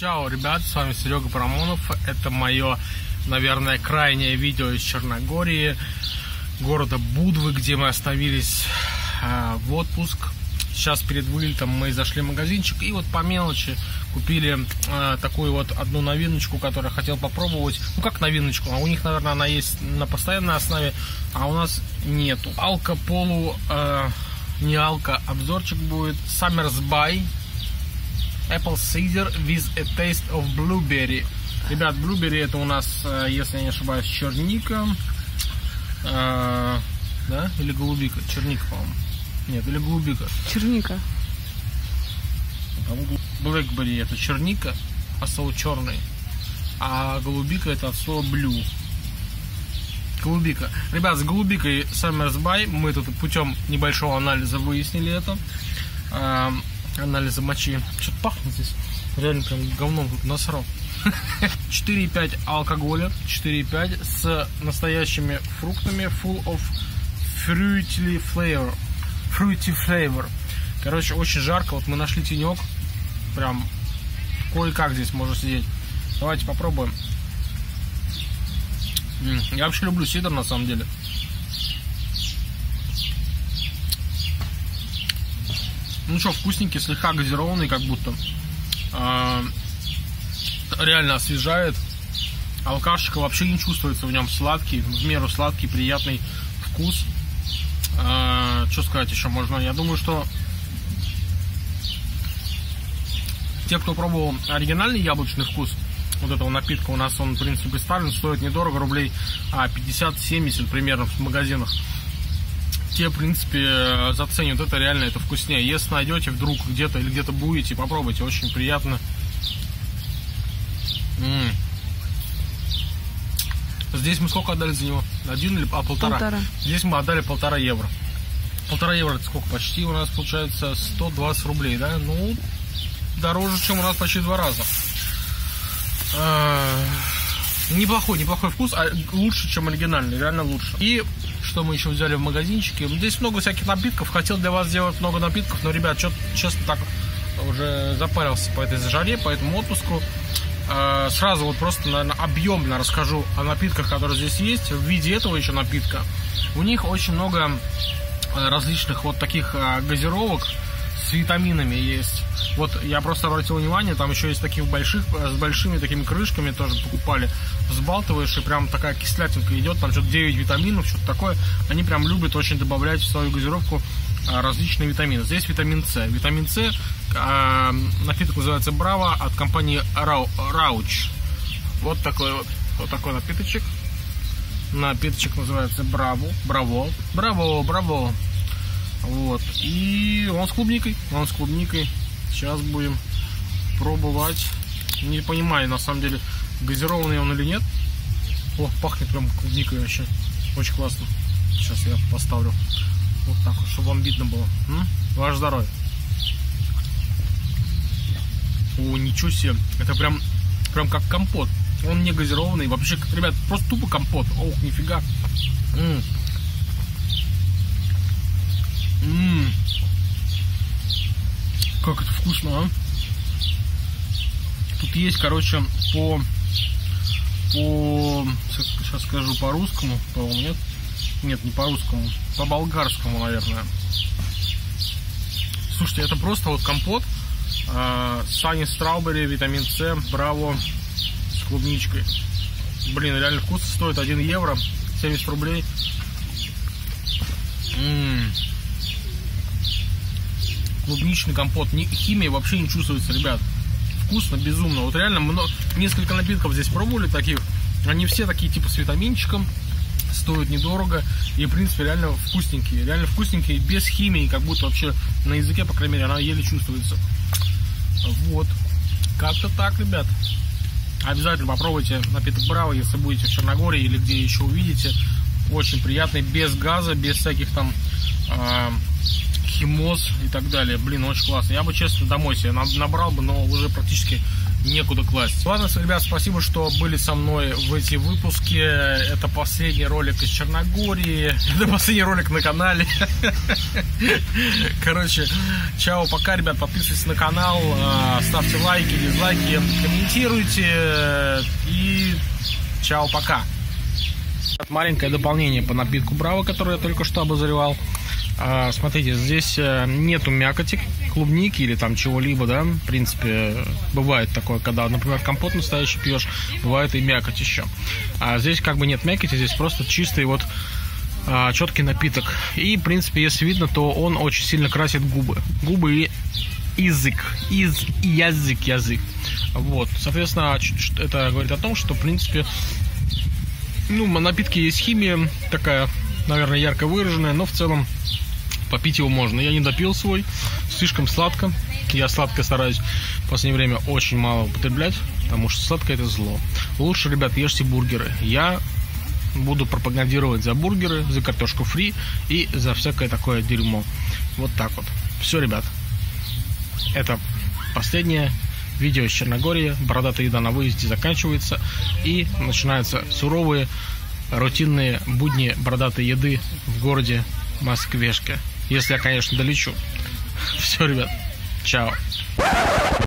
Чао, ребят, с вами Серега Парамонов. Это мое, наверное, крайнее видео из Черногории, города Будвы, где мы остановились в отпуск. Сейчас перед вылетом мы зашли в магазинчик и вот по мелочи купили такую вот одну новиночку, которую я хотел попробовать. Ну как новиночку, а у них, наверное, она есть на постоянной основе, а у нас нету. Алка полу, не алка, обзорчик будет. Summer's By Apple Cider with a taste of blueberry. Ребят, blueberry это у нас, если я не ошибаюсь, черника, да, или голубика? Черника, по-моему. Нет, или голубика. Черника. Blackberry это черника, от слова черный, а голубика это от слова blue. Голубика. Ребят, с голубикой Summer's By мы тут путем небольшого анализа выяснили это. Анализа мочи. Что-то пахнет здесь. Реально прям говном тут насрал. 4,5 алкоголя. 4,5 с настоящими фруктами. Full of fruity flavor. Fruity flavor. Короче, очень жарко. Вот мы нашли тенек. Прям кое-как здесь можно сидеть. Давайте попробуем. Я вообще люблю сидр на самом деле. Ну что, вкусненький, слегка газированный, как будто. Реально освежает. Алкашечка вообще не чувствуется в нем. Сладкий, в меру сладкий, приятный вкус. Что сказать еще можно? Я думаю, что те, кто пробовал оригинальный яблочный вкус вот этого напитка, у нас он, в принципе, представлен, стоит недорого, рублей 50-70 примерно в магазинах. Те, в принципе, заценят это, реально это вкуснее. Если найдете вдруг где-то или где-то будете, попробуйте, очень приятно. Здесь мы сколько отдали за него? 1 или полтора? Здесь мы отдали 1,5 евро. 1,5 евро это сколько? Почти у нас получается 120 рублей, да? Ну, дороже, чем у нас почти 2 раза. Неплохой вкус, а лучше, чем оригинальный, реально лучше. И что мы еще взяли в магазинчике? Здесь много всяких напитков. Хотел для вас сделать много напитков, но, ребят, что-то, честно, так уже запарился по этой жаре, по этому отпуску. Сразу вот просто, наверное, объемно расскажу о напитках, которые здесь есть. В виде этого еще напитка. У них очень много различных вот таких газировок с витаминами есть. Вот я просто обратил внимание, там еще есть таких больших, с большими такими крышками тоже покупали. Взбалтываешь, и прям такая кислятинка идет, там что-то 9 витаминов, что-то такое. Они прям любят очень добавлять в свою газировку различные витамины. Здесь витамин С. Витамин С, напиток называется Браво от компании Рауч. Вот такой напиточек. Напиточек называется Браво. Вот. И он с клубникой. Сейчас будем пробовать. Не понимаю, на самом деле, газированный он или нет. О, пахнет прям клубникой вообще. Очень классно. Сейчас я поставлю вот так вот, чтобы вам видно было. Ваше здоровье. О, ничего себе. Это прям как компот. Он не газированный. Вообще, ребят, просто тупо компот. Ох, нифига. Как это вкусно, а? Тут есть, короче, сейчас скажу по-русскому, по-моему, нет? Нет, не по-русскому, по-болгарскому, наверное. Слушайте, это просто вот компот Sunny Strawberry, витамин С, Браво с клубничкой. Блин, реально вкусно, стоит 1 евро, 70 рублей. Клубничный компот, химия вообще не чувствуется, ребят. Вкусно, безумно. Вот реально несколько напитков здесь пробовали таких. Они все такие типа с витаминчиком, стоят недорого и, в принципе, реально вкусненькие, без химии, как будто вообще на языке, по крайней мере, она еле чувствуется. Вот, как-то так, ребят. Обязательно попробуйте напиток Браво, если будете в Черногории или где еще увидите. Очень приятный, без газа, без всяких там химоз и так далее. Блин, очень классно. Я бы, честно, домой себе набрал бы, но уже практически некуда класть. Ладно, ребят, спасибо, что были со мной в эти выпуски. Это последний ролик из Черногории. Это последний ролик на канале. Короче, чао, пока, ребят. Подписывайтесь на канал, ставьте лайки, дизлайки, комментируйте. И чао, пока. Маленькое дополнение по напитку Браво, который я только что обозревал. Смотрите, здесь нету мякоти, клубники или там чего-либо, да, в принципе, бывает такое, когда, например, компот настоящий пьешь, бывает и мякоть еще. А здесь как бы нет мякоти, здесь просто чистый вот четкий напиток. И, в принципе, если видно, то он очень сильно красит губы и язык. Вот, соответственно, это говорит о том, что, в принципе, ну, на напитке есть химия такая, наверное, ярко выраженная, но в целом попить его можно. Я не допил свой, слишком сладко. Я сладкое стараюсь в последнее время очень мало употреблять, потому что сладкое это зло. Лучше, ребят, ешьте бургеры. Я буду пропагандировать за бургеры, за картошку фри и за всякое такое дерьмо. Вот так вот. Все, ребят. Это последнее видео из Черногории. Бородатая еда на выезде заканчивается. И начинаются суровые рутинные будни бородатой еды в городе Москвешке. Если я, конечно, долечу. Все, ребят, чао.